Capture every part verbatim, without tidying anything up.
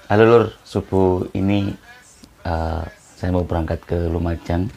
Halo Lur, subuh ini eh, saya mau berangkat ke Lumajang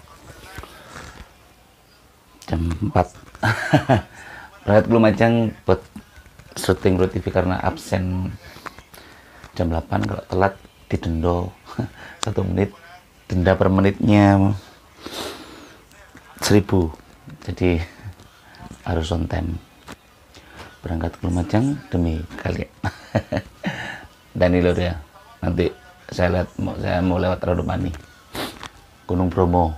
jam empat. Berangkat ke Lumajang buat syuting Ruh T V karena absen jam delapan. Kalau telat didenda satu menit, denda per menitnya seribu. Jadi harus on time berangkat ke Lumajang demi kalian. Dan ini Lur ya, nanti saya lihat mau saya mau lewat Ranupani, Gunung Bromo.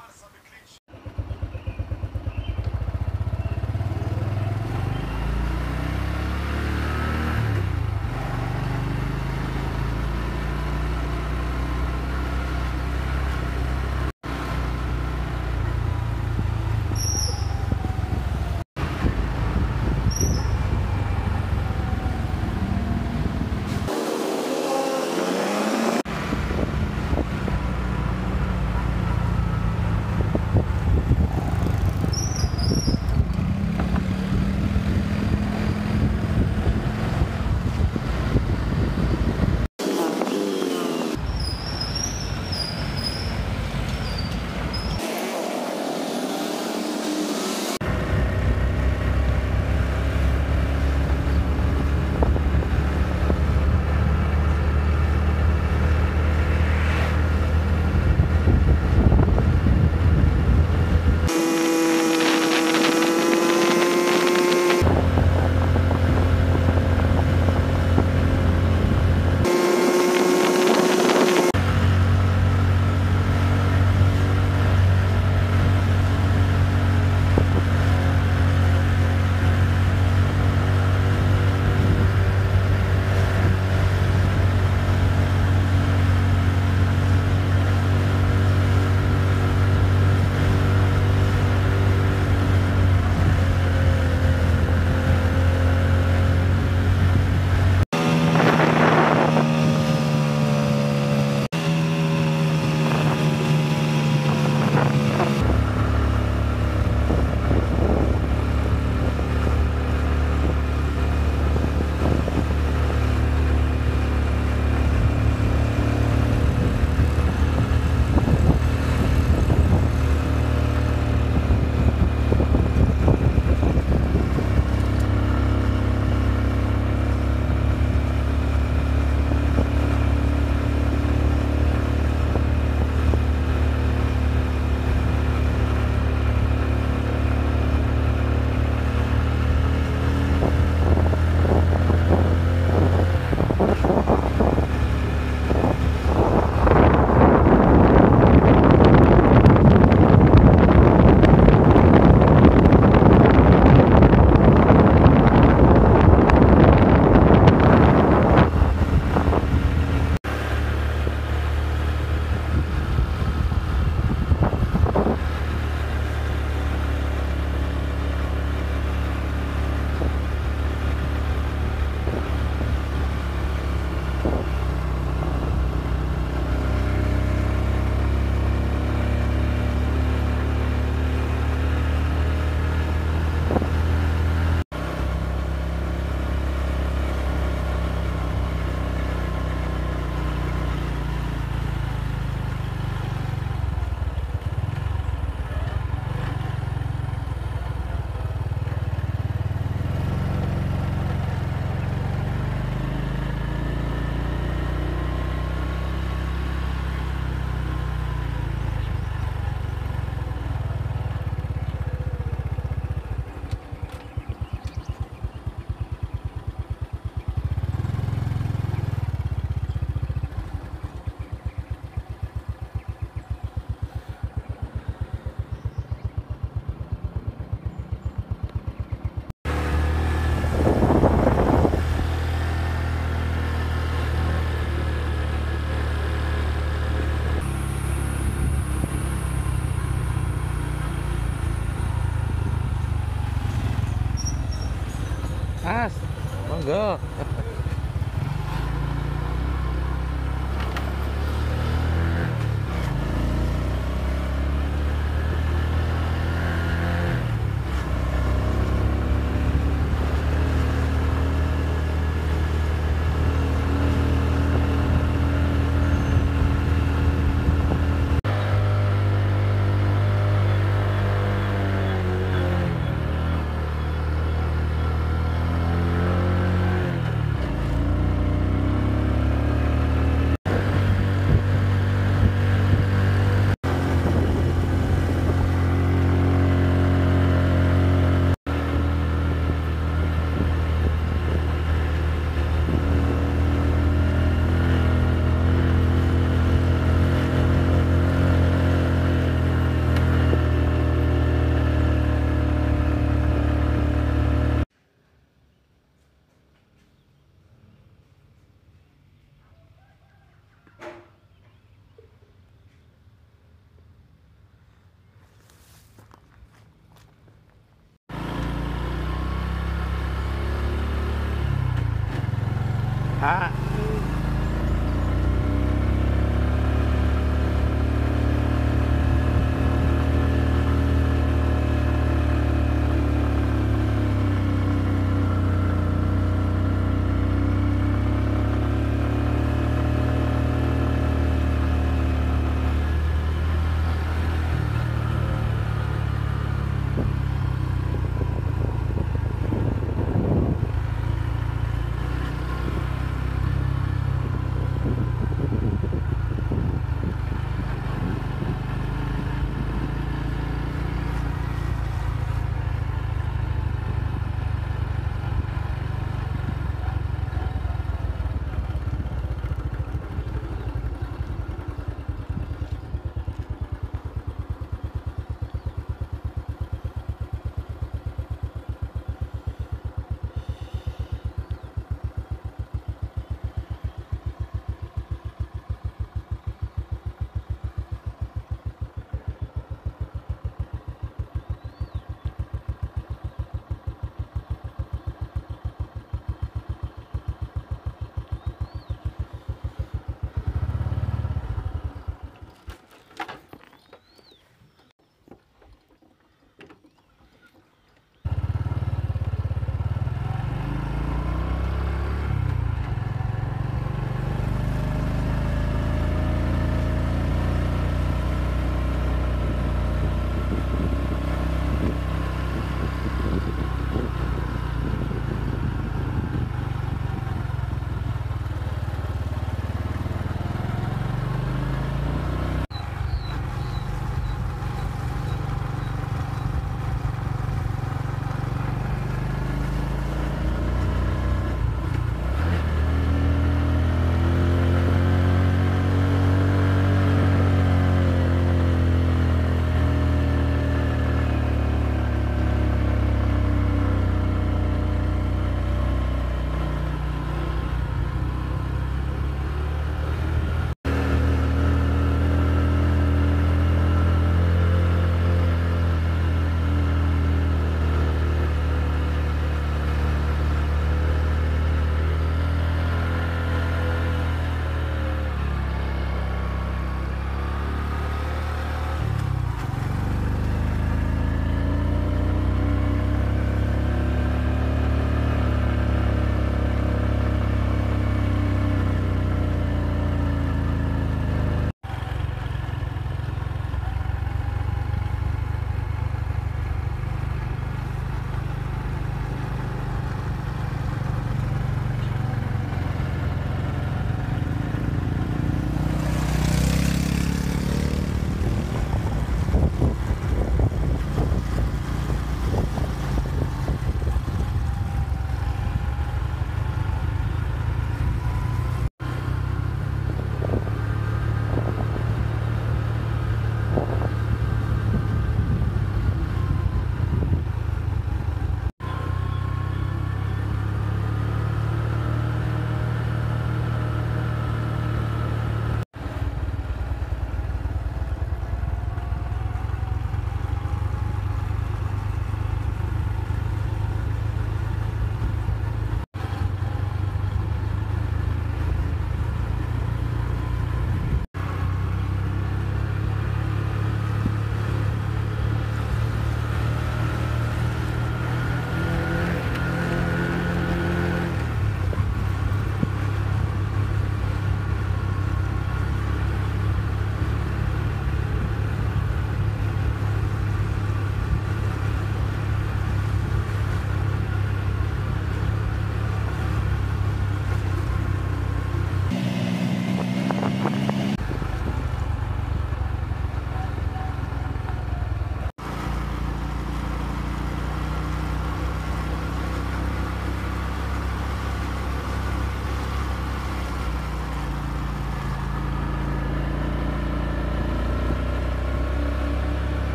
Mas, monggo.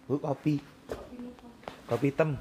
Oh, kopi. Kopi hitam.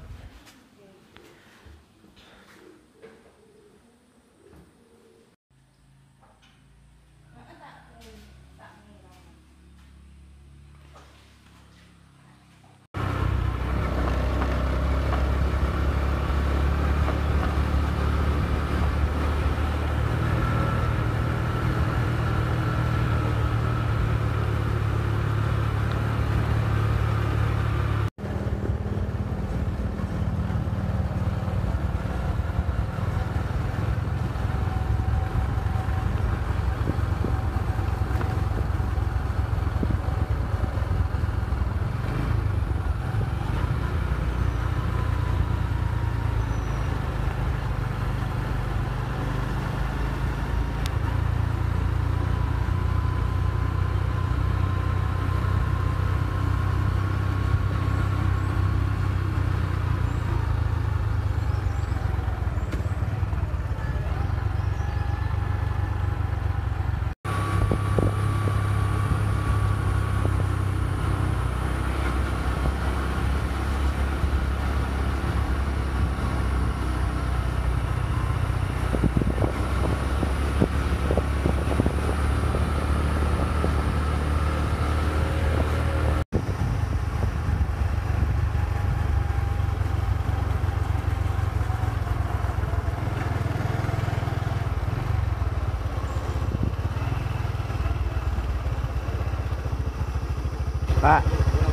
Pak.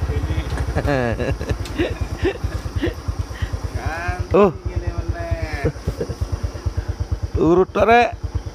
Oh. Urut rek.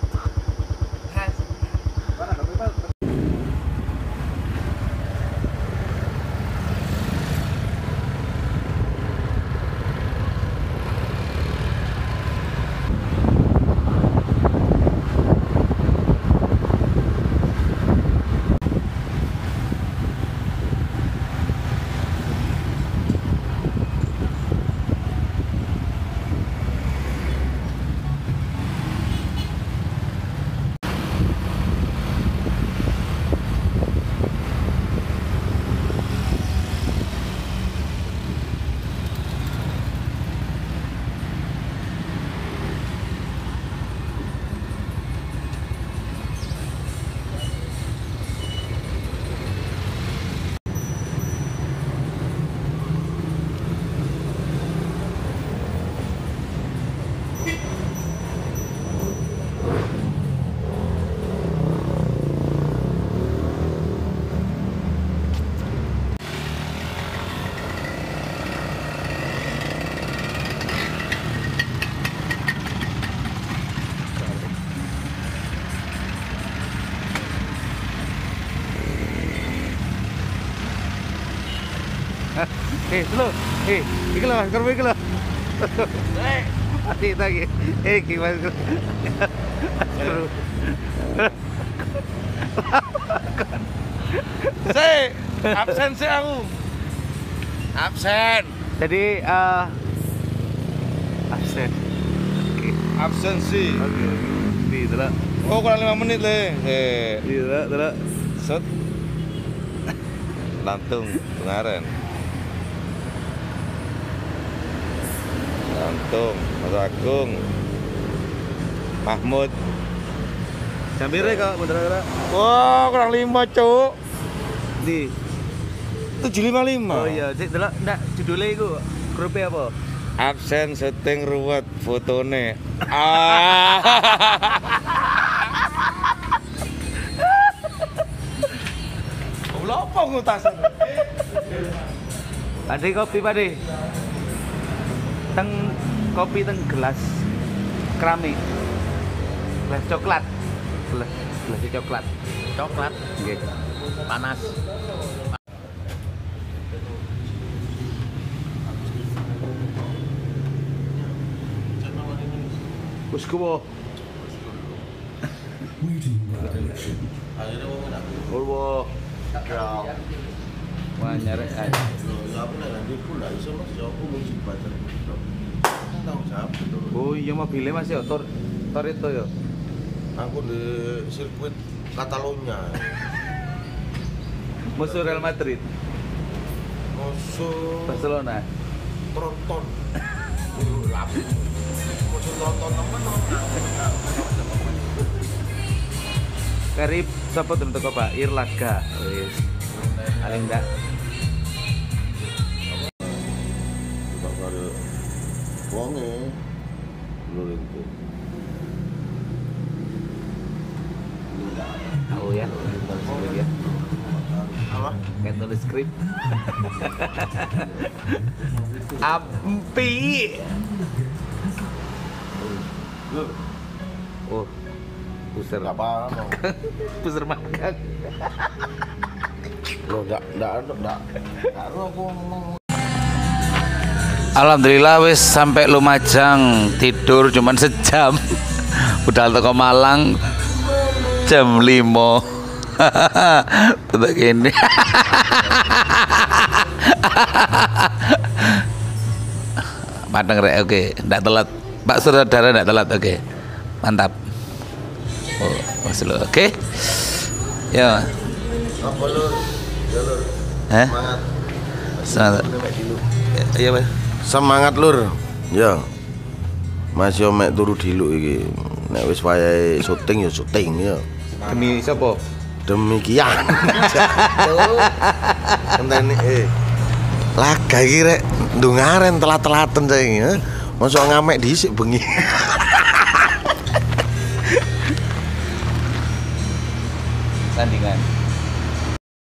Eh, slow. Eh, iki lho, kerep iki lho. Eh, ati lagi. Eh, gimana? Si, absen sih aku. Absen. Jadi uh, absen. Absen sih. Oke. Di delok. Oh, kurang lima menit le. Eh, Di delok, delok. set. Lantung kemarin. Lantung, Mas Agung, Mahmud. Jambire kok bener-bener. Wah, kurang lima cuk. Di. tujuh lima lima. Oh iya, sik delok ndak judulnya iku grupe apa? Absen syuting ruwet fotone. Ah. Lopo ngutasan. Pade kopi pade. Teng kopi teng gelas keramik. Gelas coklat. Gelas gelas coklat. Coklat. Nggih. Panas. Wis kuwo. Ulwo. Wah nyarek ae. Oh iya mobilnya Mas ya, Tor Torito ya. Aku di sirkuit Catalunya. Musuh Real Madrid. Musuh Barcelona. Tronton. Musuh Tronton temen. Karib sapa turun teko Pak Irlaga. Wis. Paling ndak Pak karo wonge lho itu. tahu ya, tulis skrip ya. Apa? Kayak tulis skrip. Ampi. Lho, Oh, puser. enggak apa-apa. Puser makan. Lho, enggak enggak enggak. Karo aku ngomong. Alhamdulillah wis sampai Lumajang, tidur cuman sejam. Udah teko Malang jam lima. Untuk gini. Padang rek, oke, ndak telat. Pak saudara ndak telat, oke. Mantap. Oh, masih lo, oke. Ya. Apa lu? Ya lur. Hah? Semangat. Semangat. Iya, Pak. Semangat lur. Ya. Masih mek turu diluk iki. Nek wis wayahe syuting ya syuting ya. Demi sapa? Demikian. Enteni eh. Laga iki rek ndungaren telat-telaten saiki ya. Mosok ngamek dhisik bengi. Tandingan.